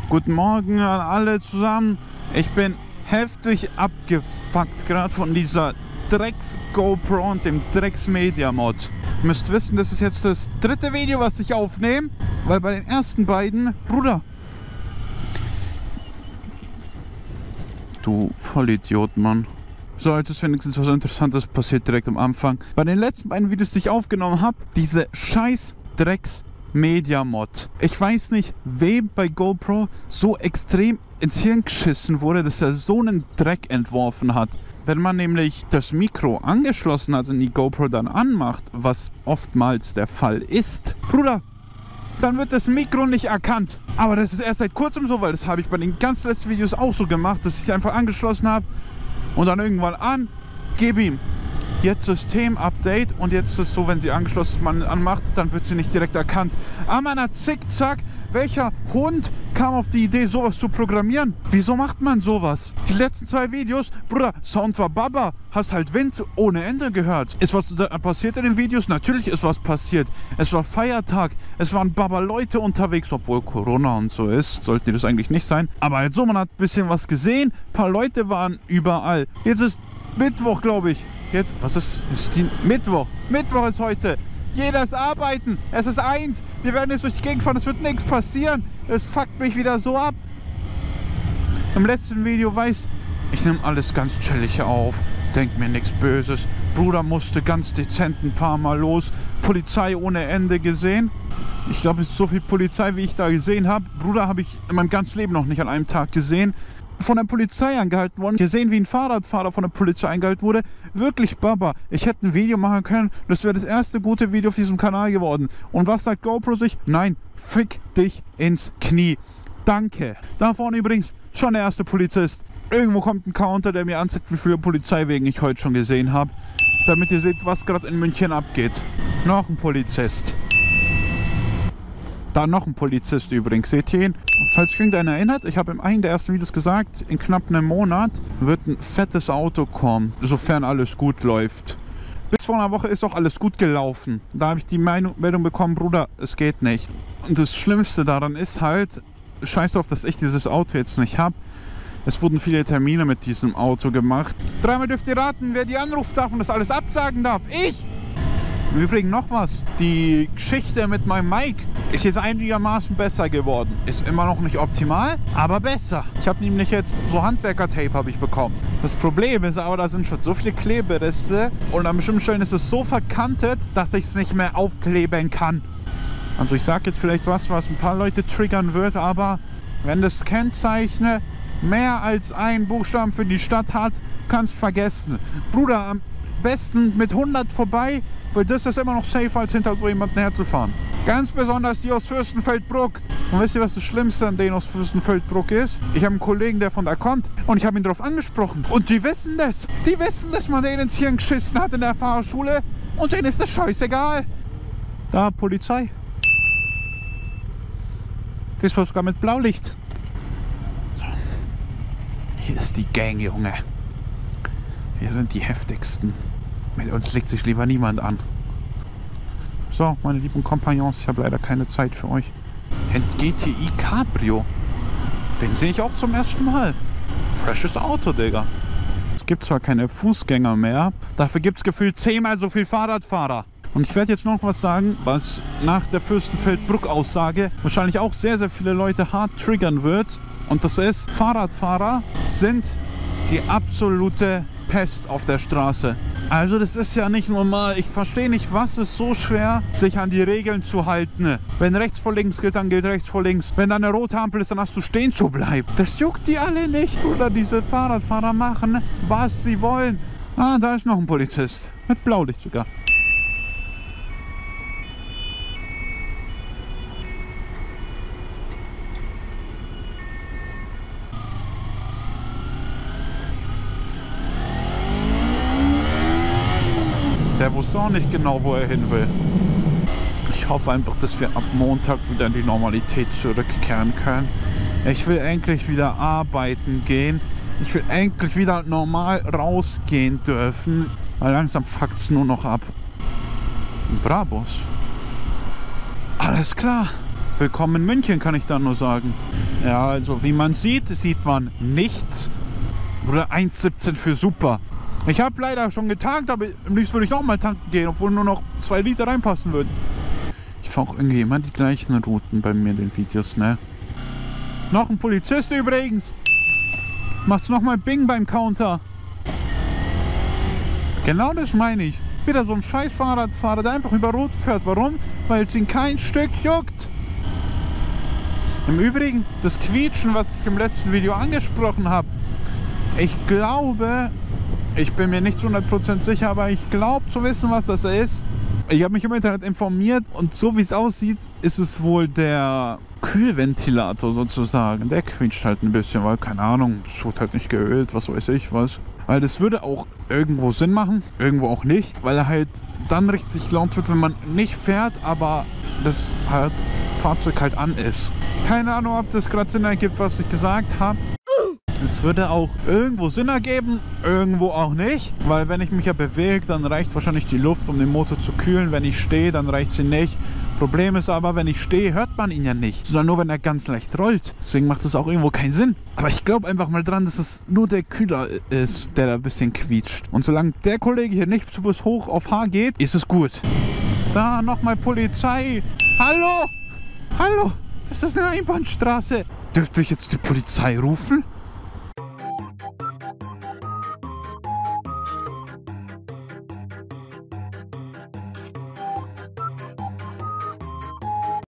Guten Morgen an alle zusammen. Ich bin heftig abgefuckt gerade von dieser Drecks-GoPro und dem Drecks-Media-Mod. Ihr müsst wissen, das ist jetzt das dritte Video, was ich aufnehme, weil bei den ersten beiden, Bruder, du Vollidiot, Mann. So, jetzt ist wenigstens was Interessantes passiert direkt am Anfang. Bei den letzten beiden Videos, die ich aufgenommen habe, diese scheiß Drecks-Media-Mod. Ich weiß nicht, wem bei GoPro so extrem ins Hirn geschissen wurde, dass er so einen Dreck entworfen hat. Wenn man nämlich das Mikro angeschlossen hat und die GoPro dann anmacht, was oftmals der Fall ist, Bruder, dann wird das Mikro nicht erkannt. Aber das ist erst seit kurzem so, weil das habe ich bei den ganz letzten Videos auch so gemacht, dass ich einfach angeschlossen habe und dann irgendwann an, gib ihm. Jetzt System-Update und jetzt ist es so, wenn sie angeschlossen man anmacht, dann wird sie nicht direkt erkannt. Ah, meiner Zickzack, welcher Hund kam auf die Idee, sowas zu programmieren? Wieso macht man sowas? Die letzten zwei Videos, Bruder, Sound war Baba, hast halt Wind ohne Ende gehört. Ist was da passiert in den Videos? Natürlich ist was passiert. Es war Feiertag, es waren Baba-Leute unterwegs, obwohl Corona und so ist, sollten die das eigentlich nicht sein. Aber halt so, man hat ein bisschen was gesehen, ein paar Leute waren überall. Jetzt ist Mittwoch, glaube ich. Jetzt, was ist die Mittwoch? Mittwoch ist heute. Jeder ist arbeiten. Es ist 1. Wir werden jetzt durch die Gegend fahren. Es wird nichts passieren. Es fuckt mich wieder so ab. Im letzten Video weiß ich nehme alles ganz chillig auf. Denk mir nichts Böses. Bruder musste ganz dezent ein paar Mal los. Polizei ohne Ende gesehen. Ich glaube, es ist so viel Polizei, wie ich da gesehen habe. Bruder habe ich in meinem ganzen Leben noch nicht an einem Tag gesehen. Von der Polizei angehalten worden, gesehen, wie ein Fahrradfahrer von der Polizei angehalten wurde. Wirklich Baba. Ich hätte ein Video machen können, das wäre das erste gute Video auf diesem Kanal geworden. Und was sagt GoPro sich? Nein, fick dich ins Knie. Danke. Da vorne übrigens schon der erste Polizist. Irgendwo kommt ein Counter, der mir anzeigt, wie viele Polizeiwegen ich heute schon gesehen habe. Damit ihr seht, was gerade in München abgeht. Noch ein Polizist. Da noch ein Polizist übrigens, seht ihr ihn? Falls sich irgendeiner erinnert, ich habe in einem der ersten Videos gesagt, in knapp einem Monat wird ein fettes Auto kommen, sofern alles gut läuft. Bis vor einer Woche ist auch alles gut gelaufen. Da habe ich die Meldung bekommen, Bruder, es geht nicht. Und das Schlimmste daran ist halt, scheiß drauf, dass ich dieses Auto jetzt nicht habe. Es wurden viele Termine mit diesem Auto gemacht. Dreimal dürft ihr raten, wer die anrufen darf und das alles absagen darf. Ich! Im Übrigen noch was. Die Geschichte mit meinem Mic ist jetzt einigermaßen besser geworden. Ist immer noch nicht optimal, aber besser. Ich habe nämlich jetzt so Handwerker-Tape habe ich bekommen. Das Problem ist aber, da sind schon so viele Klebereste und an bestimmten Stellen ist es so verkantet, dass ich es nicht mehr aufkleben kann. Also ich sage jetzt vielleicht was ein paar Leute triggern wird, aber wenn das Kennzeichen mehr als einen Buchstaben für die Stadt hat, kannst vergessen. Bruder, am besten mit 100 vorbei, weil das ist immer noch safer, als hinter so jemanden herzufahren. Ganz besonders die aus Fürstenfeldbruck. Und wisst ihr, was das Schlimmste an denen aus Fürstenfeldbruck ist? Ich habe einen Kollegen, der von da kommt und ich habe ihn darauf angesprochen. Und die wissen das. Die wissen, dass man denen ins Hirn geschissen hat in der Fahrschule und denen ist das scheißegal. Da, Polizei. Das war sogar mit Blaulicht. So. Hier ist die Gang, Junge. Wir sind die heftigsten. Mit uns legt sich lieber niemand an. So, meine lieben Kompagnons, ich habe leider keine Zeit für euch. Ein GTI Cabrio. Den sehe ich auch zum ersten Mal. Freshes Auto, Digga. Es gibt zwar keine Fußgänger mehr, dafür gibt es gefühlt 10-mal so viel Fahrradfahrer. Und ich werde jetzt noch was sagen, was nach der Fürstenfeldbruck-Aussage wahrscheinlich auch sehr, sehr viele Leute hart triggern wird. Und das ist, Fahrradfahrer sind die absolute Pest auf der Straße. Also das ist ja nicht normal. Ich verstehe nicht, was ist so schwer, sich an die Regeln zu halten. Wenn rechts vor links gilt, dann gilt rechts vor links. Wenn da eine rote Ampel ist, dann hast du stehen zu bleiben. Das juckt die alle nicht. Oder diese Fahrradfahrer machen, was sie wollen. Ah, da ist noch ein Polizist. Mit Blaulicht sogar. Der wusste auch nicht genau, wo er hin will. Ich hoffe einfach, dass wir ab Montag wieder in die Normalität zurückkehren können. Ich will endlich wieder arbeiten gehen. Ich will endlich wieder normal rausgehen dürfen. Weil langsam fuckt es nur noch ab. Brabus. Alles klar. Willkommen in München, kann ich da nur sagen. Ja, also wie man sieht man nichts. Oder 1,17 für super. Ich habe leider schon getankt, aber am liebsten würde ich nochmal tanken gehen, obwohl nur noch 2 Liter reinpassen würden. Ich fahre auch irgendwie immer die gleichen Routen bei mir in den Videos, ne? Noch ein Polizist übrigens. Macht's nochmal Bing beim Counter. Genau das meine ich. Wieder so ein scheiß Fahrradfahrer, der einfach über Rot fährt. Warum? Weil es ihn kein Stück juckt. Im Übrigen, das Quietschen, was ich im letzten Video angesprochen habe. Ich glaube, ich bin mir nicht zu 100% sicher, aber ich glaube zu wissen, was das ist. Ich habe mich im Internet informiert und so wie es aussieht, ist es wohl der Kühlventilator sozusagen. Der quietscht halt ein bisschen, weil, keine Ahnung, es wird halt nicht geölt, was weiß ich was. Weil das würde auch irgendwo Sinn machen, irgendwo auch nicht, weil er halt dann richtig laut wird, wenn man nicht fährt, aber das halt Fahrzeug halt an ist. Keine Ahnung, ob das gerade Sinn ergibt, was ich gesagt habe. Es würde auch irgendwo Sinn ergeben, irgendwo auch nicht, weil wenn ich mich ja bewege, dann reicht wahrscheinlich die Luft, um den Motor zu kühlen. Wenn ich stehe, dann reicht sie nicht. Problem ist aber, wenn ich stehe, hört man ihn ja nicht, sondern nur, wenn er ganz leicht rollt. Deswegen macht das auch irgendwo keinen Sinn. Aber ich glaube einfach mal dran, dass es nur der Kühler ist, der da ein bisschen quietscht. Und solange der Kollege hier nicht so bis hoch auf H geht, ist es gut. Da nochmal Polizei. Hallo? Hallo? Das ist eine Einbahnstraße. Dürfte ich jetzt die Polizei rufen?